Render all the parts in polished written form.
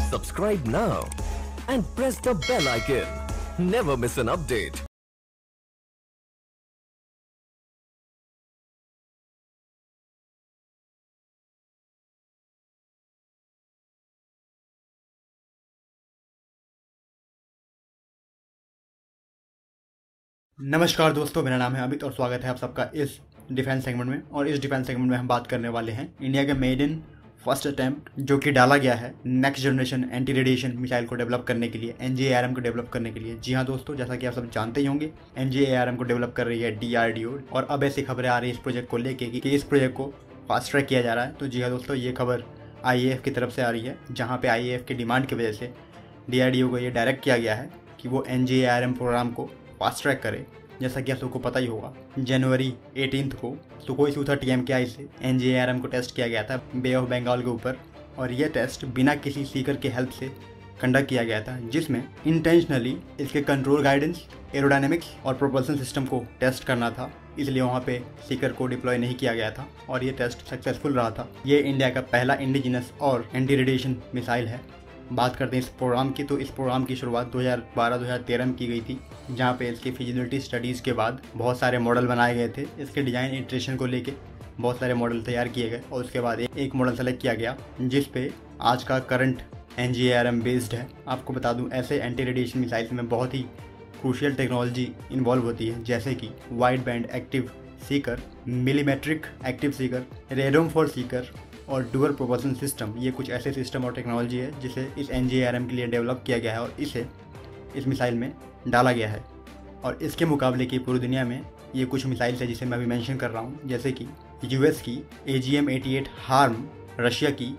Subscribe now and press the bell icon. Never miss an update. नमस्कार दोस्तों, मेरा नाम है अमित और स्वागत है आप सबका इस डिफेंस सेगमेंट में। और इस डिफेंस सेगमेंट में हम बात करने वाले हैं इंडिया के मेड इन फर्स्ट अटेम्प्ट जो कि डाला गया है next generation anti radiation missile को डेवलप करने के लिए, NGARM को डेवलप करने के लिए। जी हाँ दोस्तों, जैसा कि आप सब जानते ही होंगे, NGARM को डेवलप कर रही है DRDO। और अब ऐसी खबरें आ रही है इस प्रोजेक्ट को लेके कि इस प्रोजेक्ट को फास्ट ट्रैक किया जा रहा है। तो जी हाँ दोस्तों, ये खबर IAF की तरफ से आ रही है, जहाँ पे IAF की डिमांड की वजह से DRDO को ये डायरेक्ट किया गया है कि वो NGARM प्रोग्राम को फास्ट ट्रैक करे। जैसा कि आप सबको पता ही होगा, जनवरी 18 को सुखोई Su-30 MkI से NGARM को टेस्ट किया गया था बे ऑफ बंगाल के ऊपर। और यह टेस्ट बिना किसी सीकर के हेल्प से कंडक्ट किया गया था, जिसमें इंटेंशनली इसके कंट्रोल गाइडेंस, एरोडायनेमिक्स और प्रोपल्सन सिस्टम को टेस्ट करना था। इसलिए वहाँ पे सीकर को डिप्लॉय नहीं किया गया था और ये टेस्ट सक्सेसफुल रहा था। ये इंडिया का पहला इंडिजिनस और एंटी रेडिएशन मिसाइल है। बात करते हैं इस प्रोग्राम की, तो इस प्रोग्राम की शुरुआत 2012-2013 में की गई थी, जहाँ पे इसकी फिजिबिलिटी स्टडीज़ के बाद बहुत सारे मॉडल बनाए गए थे। इसके डिज़ाइन इटरेशन को लेके बहुत सारे मॉडल तैयार किए गए और उसके बाद एक मॉडल सेलेक्ट किया गया जिस पे आज का करंट NGARM बेस्ड है। आपको बता दूं, ऐसे एंटी रेडिएशन मिसाइल्स में बहुत ही क्रूशियल टेक्नोलॉजी इन्वॉल्व होती है, जैसे कि wide band active seeker, millimetric active seeker, radome for seeker और डुअल प्रोपल्सन सिस्टम। ये कुछ ऐसे सिस्टम और टेक्नोलॉजी है जिसे इस NGARM के लिए डेवलप किया गया है और इसे इस मिसाइल में डाला गया है। और इसके मुकाबले की पूरी दुनिया में ये कुछ मिसाइल्स है जिसे मैं अभी मेंशन कर रहा हूँ, जैसे कि US की AGM-88 हार्म, रशिया की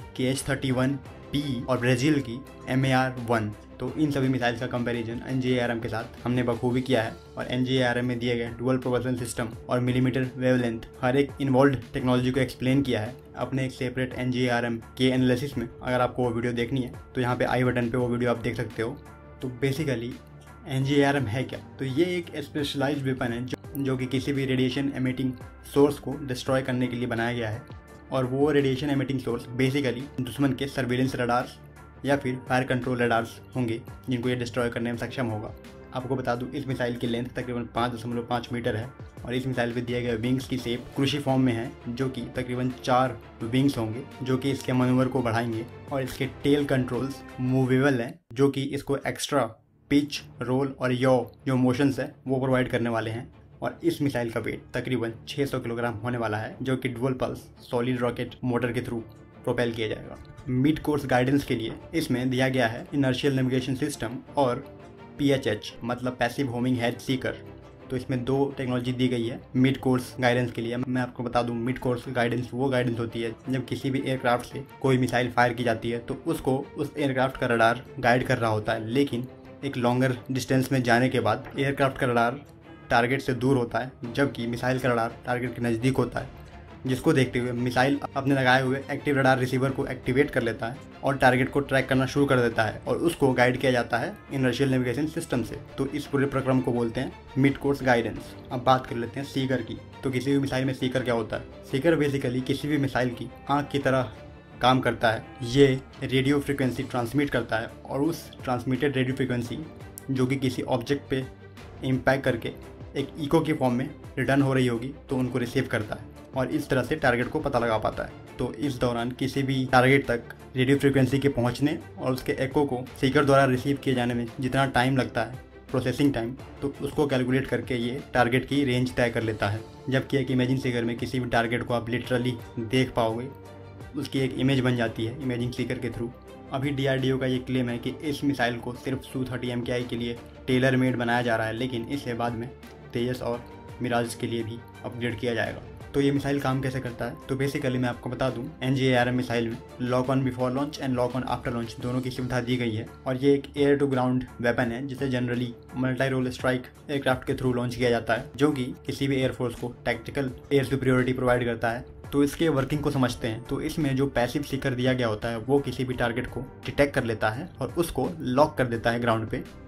KH-31P और ब्राज़ील की MAR-1। तो इन सभी मिसाइल्स का कंपैरिजन NGARM के साथ हमने बखूबी किया है और NGARM में दिए गए डुअल प्रोपल्सन सिस्टम और मिलीमीटर वेवलेंथ हर एक इन्वॉल्व टेक्नोलॉजी को एक्सप्लेन किया है अपने एक सेपरेट NGARM के एनालिसिस में। अगर आपको वो वीडियो देखनी है तो यहाँ पे आई बटन पे वो वीडियो आप देख सकते हो। तो बेसिकली NGARM है क्या? तो ये एक स्पेशलाइज्ड वेपन है जो कि किसी भी रेडिएशन एमिटिंग सोर्स को डिस्ट्रॉय करने के लिए बनाया गया है। और वो रेडिएशन एमिटिंग सोर्स बेसिकली दुश्मन के सर्विलेंस रडार्स या फिर फायर कंट्रोल रडार्स होंगे जिनको ये डिस्ट्रॉय करने में सक्षम होगा। आपको बता दूं, इस मिसाइल की लेंथ तकरीबन 5.5 मीटर है और इस मिसाइल पे दिए गए विंग्स की शेप क्रूसिफॉर्म में है, जो कि तकरीबन 4 विंग्स होंगे जो कि इसके मनोवर को बढ़ाएंगे। और इसके टेल कंट्रोल्स मूवेबल हैं, जो कि इसको एक्स्ट्रा पिच, रोल और यॉ जो मोशंस है वो प्रोवाइड करने वाले हैं। और इस मिसाइल का वेट तकरीबन 600 किलोग्राम होने वाला है, जो कि dual pulse solid rocket motor के थ्रू प्रोपेल किया जाएगा। मिड कोर्स गाइडेंस के लिए इसमें दिया गया है इनर्शियल नेविगेशन सिस्टम और PHH मतलब पैसिव होमिंग हेड सीकर। तो इसमें 2 टेक्नोलॉजी दी गई है मिड कोर्स गाइडेंस के लिए। मैं आपको बता दूं, मिड कोर्स गाइडेंस वो गाइडेंस होती है जब किसी भी एयरक्राफ्ट से कोई मिसाइल फायर की जाती है तो उसको उस एयरक्राफ्ट का रडार गाइड कर रहा होता है, लेकिन एक लॉन्गर डिस्टेंस में जाने के बाद एयरक्राफ्ट का रडार टारगेट से दूर होता है, जबकि मिसाइल का रडार टारगेट के नज़दीक होता है, जिसको देखते हुए मिसाइल अपने लगाए हुए एक्टिव रडार रिसीवर को एक्टिवेट कर लेता है और टारगेट को ट्रैक करना शुरू कर देता है और उसको गाइड किया जाता है इनर्शियल नेविगेशन सिस्टम से। तो इस पूरे प्रक्रम को बोलते हैं मिड कोर्स गाइडेंस। अब बात कर लेते हैं सीकर की। तो किसी भी मिसाइल में सीकर क्या होता है? सीकर बेसिकली किसी भी मिसाइल की आँख की तरह काम करता है। ये रेडियो फ्रिक्वेंसी ट्रांसमिट करता है और उस ट्रांसमिटेड रेडियो फ्रिक्वेंसी जो कि किसी ऑब्जेक्ट पे इम्पैक्ट करके एक इको की फॉर्म में रिटर्न हो रही होगी तो उनको रिसीव करता है और इस तरह से टारगेट को पता लगा पाता है। तो इस दौरान किसी भी टारगेट तक रेडियो फ्रिक्वेंसी के पहुंचने और उसके एको को सीकर द्वारा रिसीव किए जाने में जितना टाइम लगता है, प्रोसेसिंग टाइम, तो उसको कैलकुलेट करके ये टारगेट की रेंज तय कर लेता है। जबकि एक इमेजिंग सीकर में किसी भी टारगेट को आप लिटरली देख पाओगे, उसकी एक इमेज बन जाती है इमेजिंग सीकर के थ्रू। अभी DRDO का ये क्लेम है कि इस मिसाइल को सिर्फ Su-30 MkI के लिए टेलर मेड बनाया जा रहा है, लेकिन इसे बाद में तेजस और मिराज के लिए भी अपग्रेड किया जाएगा। तो ये मिसाइल काम कैसे करता है? तो बेसिकली मैं आपको बता दूं, NGARM मिसाइल में lock on before launch and lock on after launch दोनों की सुविधा दी गई है। और ये एक एयर टू ग्राउंड वेपन है जिसे generally multi role strike aircraft के थ्रू लॉन्च किया जाता है, जो कि किसी भी एयरफोर्स को टैक्टिकल एयर सुपीरियोरिटी प्रोवाइड करता है। तो इसके वर्किंग को समझते हैं। तो इसमें जो पैसिव सीकर दिया गया होता है वो किसी भी टारगेट को डिटेक्ट कर लेता है और उसको लॉक कर देता है ग्राउंड पे,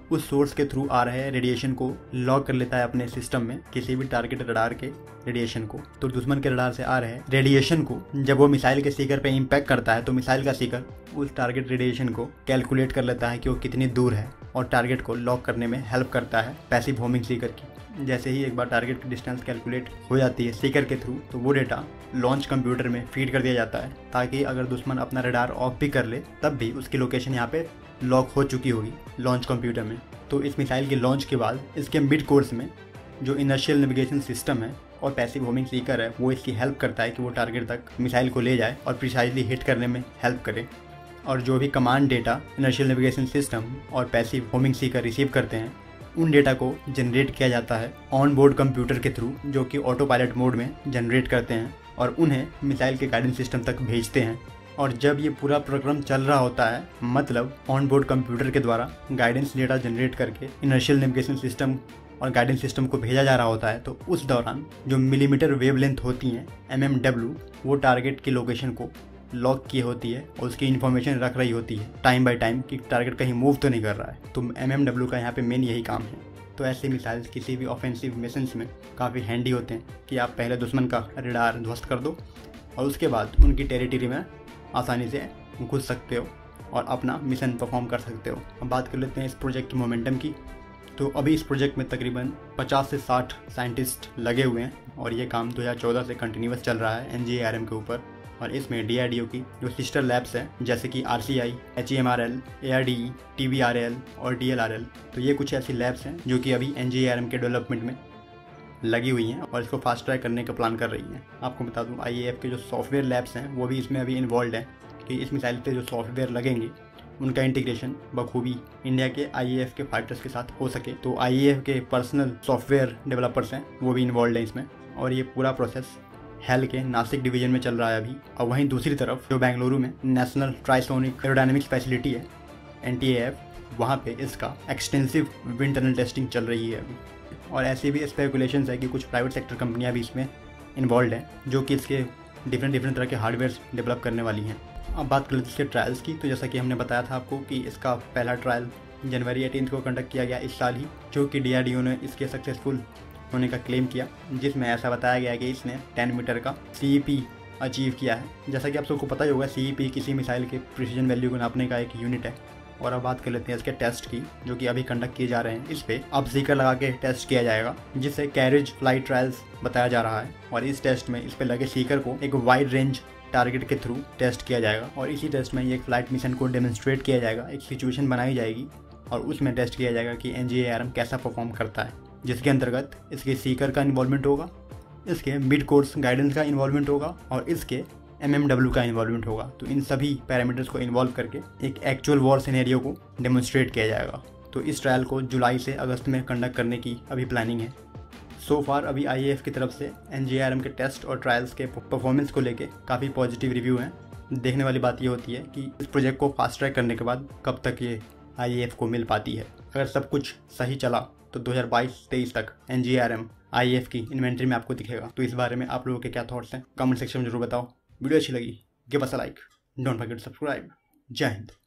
उस सोर्स के थ्रू आ रहे रेडिएशन को लॉक कर लेता है अपने सिस्टम में, किसी भी टारगेट रडार के रेडिएशन को। तो दुश्मन के रडार से आ रहे रेडिएशन को जब वो मिसाइल के सीकर पे इम्पैक्ट करता है तो मिसाइल का सीकर उस टारगेट रेडिएशन को कैलकुलेट कर लेता है कि वो कितनी दूर है और टारगेट को लॉक करने में हेल्प करता है पैसिव होमिंग सीकर की। जैसे ही एक बार टारगेट की डिस्टेंस कैलकुलेट हो जाती है सीकर के थ्रू, तो वो डेटा लॉन्च कंप्यूटर में फीड कर दिया जाता है, ताकि अगर दुश्मन अपना रडार ऑफ भी कर ले तब भी उसकी लोकेशन यहाँ पे लॉक हो चुकी होगी लॉन्च कंप्यूटर में। तो इस मिसाइल के लॉन्च के बाद इसके मिड कोर्स में जो इनर्शियल नेविगेशन सिस्टम है और पैसिव होमिंग सीकर है, वो इसकी हेल्प करता है कि वो टारगेट तक मिसाइल को ले जाए और प्रिसाइजली हिट करने में हेल्प करे। और जो भी command data inertial navigation system और पैसिव होमिंग सीकर रिसीव करते हैं, उन डेटा को जनरेट किया जाता है ऑन बोर्ड कंप्यूटर के थ्रू, जो कि ऑटो पायलट मोड में जनरेट करते हैं और उन्हें मिसाइल के गाइडेंस सिस्टम तक भेजते हैं। और जब ये पूरा प्रोग्राम चल रहा होता है, मतलब ऑन बोर्ड कंप्यूटर के द्वारा गाइडेंस डेटा जनरेट करके इनर्शियल नेविगेशन सिस्टम और गाइडेंस सिस्टम को भेजा जा रहा होता है, तो उस दौरान जो मिलीमीटर वेवलेंथ होती हैं MMW, वो टारगेट की लोकेशन को लॉक की होती है और उसकी इन्फॉर्मेशन रख रही होती है टाइम बाय टाइम कि टारगेट कहीं मूव तो नहीं कर रहा है। तो MMW का यहाँ पे मेन यही काम है। तो ऐसे मिसाइल्स किसी भी ऑफेंसिव मिशंस में काफ़ी हैंडी होते हैं कि आप पहले दुश्मन का रडार ध्वस्त कर दो और उसके बाद उनकी टेरिटरी में आसानी से घुस सकते हो और अपना मिशन परफॉर्म कर सकते हो। अब बात कर लेते हैं इस प्रोजेक्ट की मोमेंटम की। तो अभी इस प्रोजेक्ट में तकरीबन 50 से 60 साइंटिस्ट लगे हुए हैं और ये काम 2014 से कंटिन्यूस चल रहा है NGARM के ऊपर। और इसमें DRDO की जो सिस्टर लैब्स हैं, जैसे कि RCI, HEMRL, ARDE, TBRL और DLRL, तो ये कुछ ऐसी लैब्स हैं जो कि अभी NGARM के डेवलपमेंट में लगी हुई हैं और इसको फास्ट ट्रैक करने का प्लान कर रही हैं। आपको बता दूं, IAF के जो सॉफ्टवेयर लैब्स हैं वो भी इसमें अभी इन्वॉल्व हैं कि इस मिसाइल पे जो सॉफ्टवेयर लगेंगे उनका इंटीग्रेशन बखूबी इंडिया के IAF के फाइटर्स के साथ हो सके। तो IAF के पर्सनल सॉफ्टवेयर डेवलपर्स हैं, वो भी इन्वॉल्व हैं इसमें। और ये पूरा प्रोसेस हेल के नासिक डिवीजन में चल रहा है अभी। और वहीं दूसरी तरफ जो बेंगलुरु में नेशनल ट्राइसोनिक एरोडायनेमिक्स फैसिलिटी है NTAF, वहाँ पे इसका एक्सटेंसिव विंड टनल टेस्टिंग चल रही है अभी। और ऐसी भी स्पेकुलेशंस है कि कुछ प्राइवेट सेक्टर कंपनियां भी इसमें इन्वॉल्व हैं जो कि इसके डिफरेंट तरह के हार्डवेयर डेवलप करने वाली हैं। अब बात कर लेते हैं इसके ट्रायल्स की। तो जैसा कि हमने बताया था आपको कि इसका पहला ट्रायल जनवरी 18 को कंडक्ट किया गया इस साल ही, जो कि DRDO ने इसके सक्सेसफुल होने का क्लेम किया, जिसमें ऐसा बताया गया कि इसने 10 मीटर का CEP अचीव किया है। जैसा कि आप सबको पता ही होगा, CEP किसी मिसाइल के प्रिसीजन वैल्यू को नापने का एक यूनिट है। और अब बात कर लेते हैं इसके टेस्ट की, जो कि अभी कंडक्ट किए जा रहे हैं। इस पे अब सीकर लगा के टेस्ट किया जाएगा, जिसे कैरेज फ्लाइट ट्रायल्स बताया जा रहा है। और इस टेस्ट में इस पे लगे सीकर को एक वाइड रेंज टारगेट के थ्रू टेस्ट किया जाएगा और इसी टेस्ट में एक फ्लाइट मिशन को डेमोन्स्ट्रेट किया जाएगा। एक सिचुएशन बनाई जाएगी और उसमें टेस्ट किया जाएगा कि NGARM कैसा परफॉर्म करता है, जिसके अंतर्गत इसके सीकर का इन्वॉल्वमेंट होगा, इसके मिड कोर्स गाइडेंस का इन्वॉल्वमेंट होगा और इसके MMW का इन्वॉल्वमेंट होगा। तो इन सभी पैरामीटर्स को इन्वॉल्व करके एक एक्चुअल वॉर सिनेरियो को डेमोन्स्ट्रेट किया जाएगा। तो इस ट्रायल को जुलाई से अगस्त में कंडक्ट करने की अभी प्लानिंग है। सो फार अभी IAF की तरफ से NGARM के टेस्ट और ट्रायल्स के परफॉर्मेंस को लेके काफ़ी पॉजिटिव रिव्यू हैं। देखने वाली बात ये होती है कि इस प्रोजेक्ट को फास्ट ट्रैक करने के बाद कब तक ये IAF को मिल पाती है। अगर सब कुछ सही चला तो 2022-23 तक NGARM IAF की इन्वेंट्री में आपको दिखेगा। तो इस बारे में आप लोगों के क्या थॉट्स हैं, कमेंट सेक्शन में जरूर बताओ। वीडियो अच्छी लगी give us a like, don't forget to subscribe. जय हिंद।